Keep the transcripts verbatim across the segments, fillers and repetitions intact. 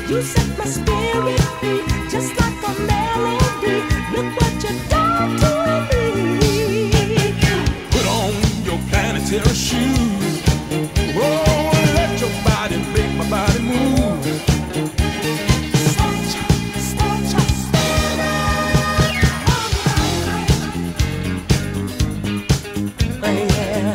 You set my spirit free, just like a melody. Look what you done to me. Put on your planetary shoes. Oh, let your body make my body move. Start your, start your spirit. Oh, yeah.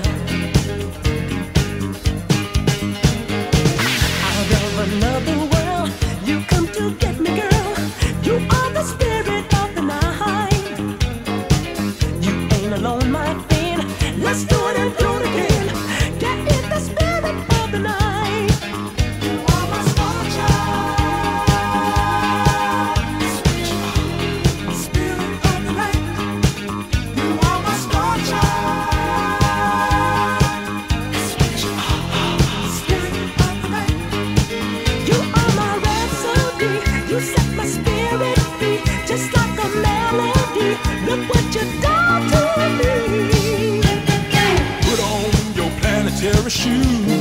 Out of another world, you come to get me, girl. You are the spirit of the night. You ain't alone, my friend. Let's do it and do it again. Get in the spirit of the night. You are my star child. Spirit of the night. You are my star child. Spirit of the night. You are my rhapsody. You set my spirit free, just like a melody. Look what you done to me. Put on your planetary shoes.